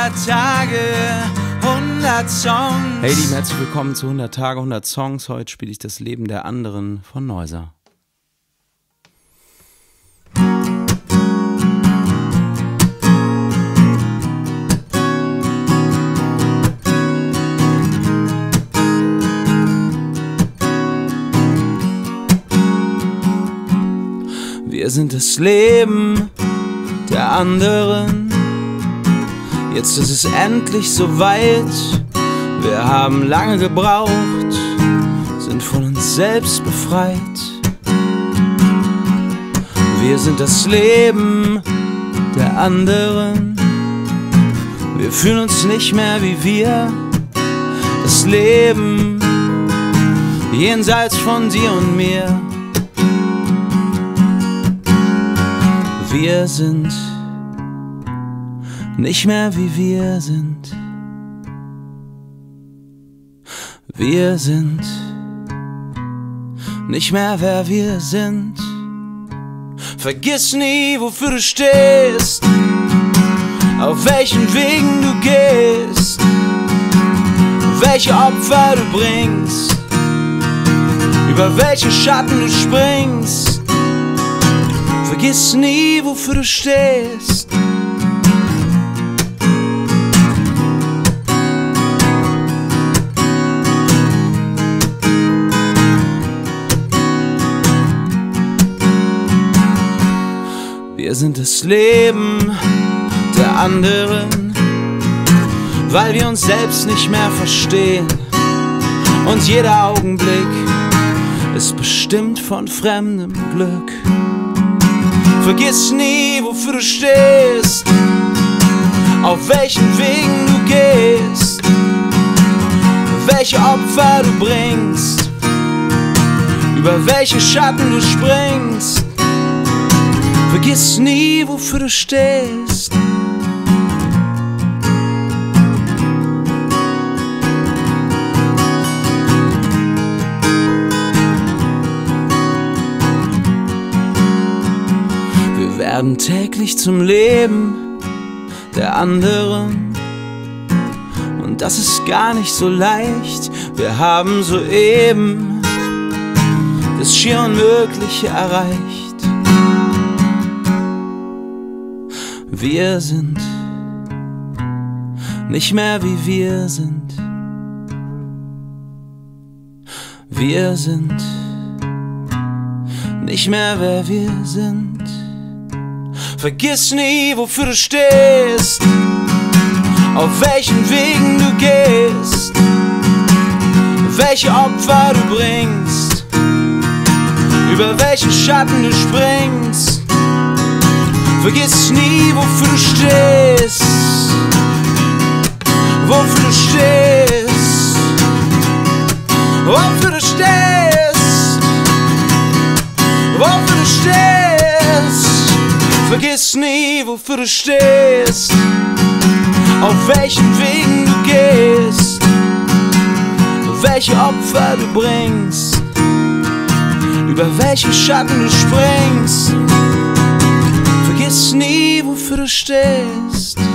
100 Tage, 100 Songs. Hey lieben, herzlich willkommen zu 100 Tage, 100 Songs. Heute spiele ich das Leben der anderen von Neuser. Wir sind das Leben der anderen. Jetzt ist es endlich soweit. Wir haben lange gebraucht, sind von uns selbst befreit. Wir sind das Leben der anderen. Wir fühlen uns nicht mehr wie wir. Das Leben jenseits von dir und mir. Wir sind nicht mehr wie wir sind. Wir sind nicht mehr wer wir sind. Vergiss nie, wofür du stehst, auf welchen Wegen du gehst, welche Opfer du bringst, über welche Schatten du springst. Vergiss nie, wofür du stehst. Wir sind das Leben der anderen, weil wir uns selbst nicht mehr verstehen. Und jeder Augenblick ist bestimmt von fremdem Glück. Vergiss nie, wofür du stehst, auf welchen Wegen du gehst, welche Opfer du bringst, über welche Schatten du springst. Vergiss nie, wofür du stehst. Wir werden täglich zum Leben der anderen. Und das ist gar nicht so leicht. Wir haben soeben das schier Unmögliche erreicht. Wir sind nicht mehr wie wir sind. Wir sind nicht mehr wer wir sind. Vergiss nie, wofür du stehst, auf welchen Wegen du gehst, welche Opfer du bringst, über welche Schatten du springst. Vergiss nie, wofür du stehst, wofür du stehst, wofür du stehst, wofür du stehst. Vergiss nie, wofür du stehst, auf welchen Wegen du gehst, welche Opfer du bringst, über welche Schatten du springst. Vergiss nie, wofür du stehst.